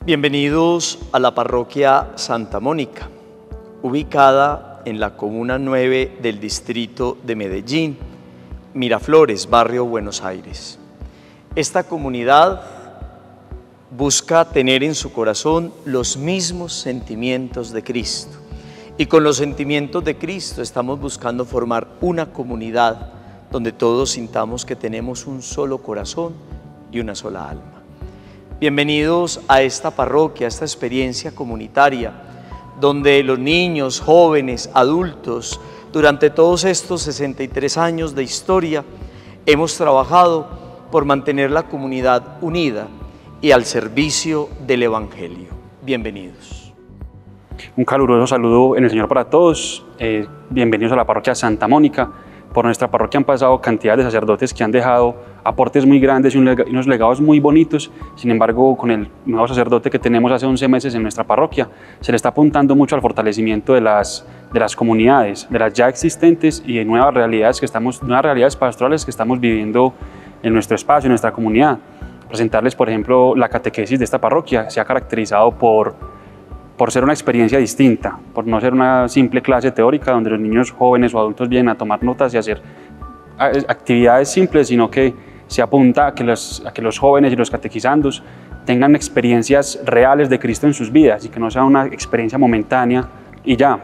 Bienvenidos a la parroquia Santa Mónica, ubicada en la Comuna 9 del distrito de Medellín, Miraflores, barrio Buenos Aires. Esta comunidad busca tener en su corazón los mismos sentimientos de Cristo. Y con los sentimientos de Cristo estamos buscando formar una comunidad donde todos sintamos que tenemos un solo corazón y una sola alma. Bienvenidos a esta parroquia, a esta experiencia comunitaria, donde los niños, jóvenes, adultos, durante todos estos 63 años de historia, hemos trabajado por mantener la comunidad unida y al servicio del Evangelio. Bienvenidos. Un caluroso saludo en el Señor para todos. Bienvenidos a la parroquia Santa Mónica. Por nuestra parroquia han pasado cantidad de sacerdotes que han dejado aportes muy grandes y unos legados muy bonitos. Sin embargo, con el nuevo sacerdote que tenemos hace 11 meses en nuestra parroquia, se le está apuntando mucho al fortalecimiento de las comunidades, de las ya existentes y de nuevas realidades pastorales que estamos viviendo en nuestro espacio, en nuestra comunidad. Presentarles, por ejemplo, la catequesis de esta parroquia se ha caracterizado por ser una experiencia distinta, por no ser una simple clase teórica donde los niños jóvenes o adultos vienen a tomar notas y hacer actividades simples, sino que se apunta a que los jóvenes y los catequizandos tengan experiencias reales de Cristo en sus vidas y que no sea una experiencia momentánea y ya.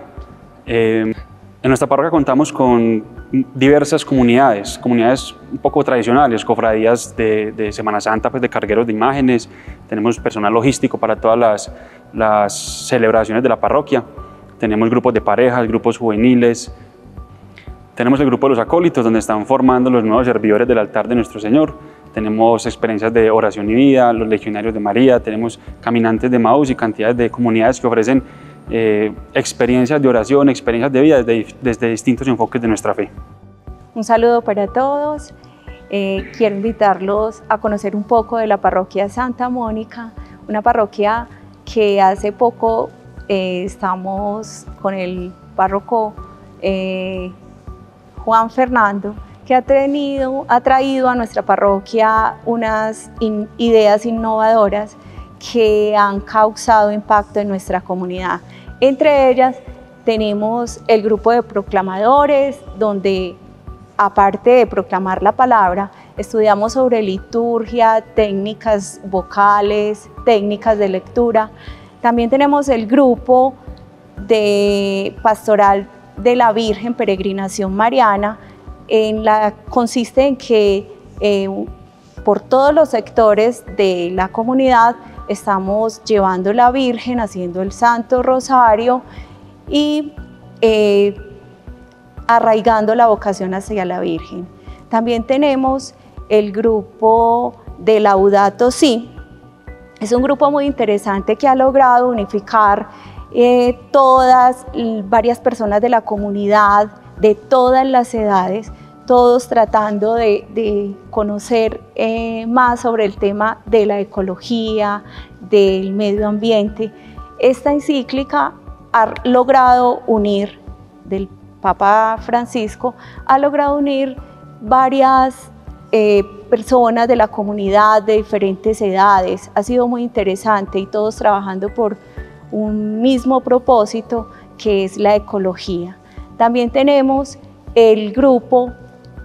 En nuestra parroquia contamos con diversas comunidades un poco tradicionales, cofradías de Semana Santa, pues de cargueros de imágenes, tenemos personal logístico para todas las celebraciones de la parroquia, tenemos grupos de parejas, grupos juveniles, tenemos el grupo de los acólitos donde están formando los nuevos servidores del altar de nuestro Señor, tenemos experiencias de oración y vida, los legionarios de María, tenemos caminantes de Maús y cantidades de comunidades que ofrecen experiencias de oración, experiencias de vida desde distintos enfoques de nuestra fe. Un saludo para todos. Quiero invitarlos a conocer un poco de la parroquia Santa Mónica, una parroquia que hace poco estamos con el párroco Juan Fernando, que ha traído a nuestra parroquia unas ideas innovadoras que han causado impacto en nuestra comunidad. Entre ellas tenemos el grupo de proclamadores, donde aparte de proclamar la palabra, estudiamos sobre liturgia, técnicas vocales, técnicas de lectura. También tenemos el grupo de pastoral de la Virgen Peregrinación Mariana, consiste en que por todos los sectores de la comunidad estamos llevando la Virgen, haciendo el Santo Rosario y arraigando la vocación hacia la Virgen. También tenemos el grupo de Laudato Si. Es un grupo muy interesante que ha logrado unificar varias personas de la comunidad, de todas las edades, todos tratando de conocer más sobre el tema de la ecología, del medio ambiente. Esta encíclica ha logrado unir, del Papa Francisco, ha logrado unir varias personas de la comunidad de diferentes edades. Ha sido muy interesante y todos trabajando por un mismo propósito, que es la ecología. También tenemos el grupo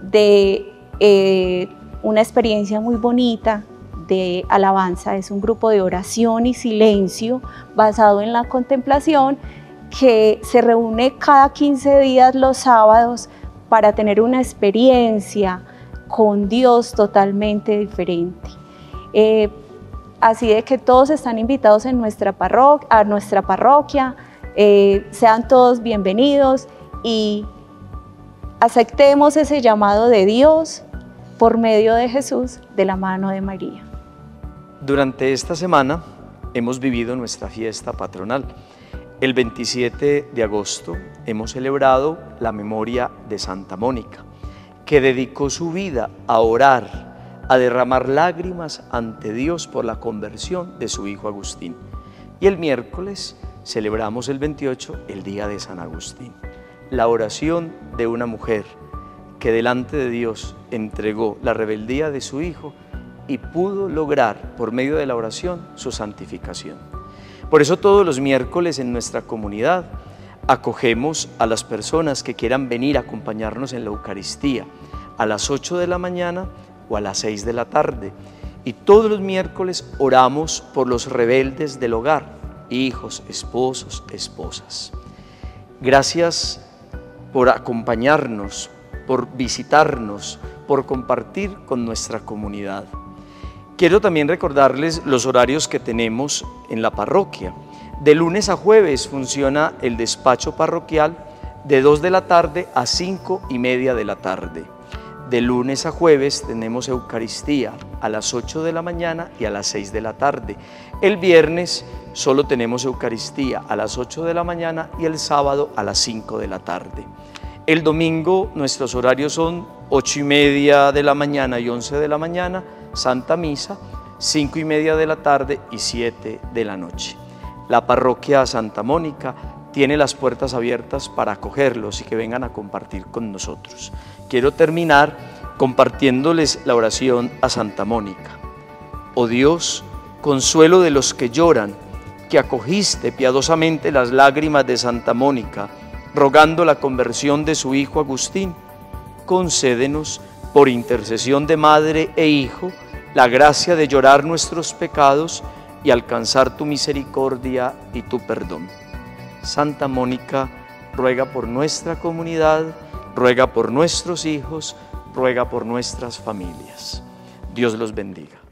de una experiencia muy bonita de alabanza, es un grupo de oración y silencio basado en la contemplación que se reúne cada 15 días los sábados para tener una experiencia con Dios totalmente diferente. Así de que todos están invitados a nuestra parroquia, sean todos bienvenidos y aceptemos ese llamado de Dios por medio de Jesús, de la mano de María. Durante esta semana hemos vivido nuestra fiesta patronal. El 27 de agosto hemos celebrado la memoria de Santa Mónica, que dedicó su vida a orar, a derramar lágrimas ante Dios por la conversión de su hijo Agustín. Y el miércoles celebramos el 28, el día de San Agustín. La oración de una mujer que delante de Dios entregó la rebeldía de su hijo y pudo lograr, por medio de la oración, su santificación. Por eso todos los miércoles en nuestra comunidad acogemos a las personas que quieran venir a acompañarnos en la Eucaristía a las 8 de la mañana o a las 6 de la tarde. Y todos los miércoles oramos por los rebeldes del hogar, hijos, esposos, esposas. Gracias por acompañarnos, por visitarnos, por compartir con nuestra comunidad. Quiero también recordarles los horarios que tenemos en la parroquia. De lunes a jueves funciona el despacho parroquial de 2 de la tarde a 5:30 de la tarde. De lunes a jueves tenemos Eucaristía a las 8 de la mañana y a las 6 de la tarde. El viernes solo tenemos Eucaristía a las 8 de la mañana y el sábado a las 5 de la tarde. El domingo nuestros horarios son 8:30 de la mañana y 11 de la mañana, Santa Misa, 5:30 de la tarde y 7 de la noche. La parroquia Santa Mónica tiene las puertas abiertas para acogerlos y que vengan a compartir con nosotros. Quiero terminar compartiéndoles la oración a Santa Mónica. Oh Dios, consuelo de los que lloran, que acogiste piadosamente las lágrimas de Santa Mónica, rogando la conversión de su hijo Agustín, concédenos, por intercesión de madre e hijo, la gracia de llorar nuestros pecados y alcanzar tu misericordia y tu perdón. Santa Mónica, ruega por nuestra comunidad, ruega por nuestros hijos, ruega por nuestras familias. Dios los bendiga.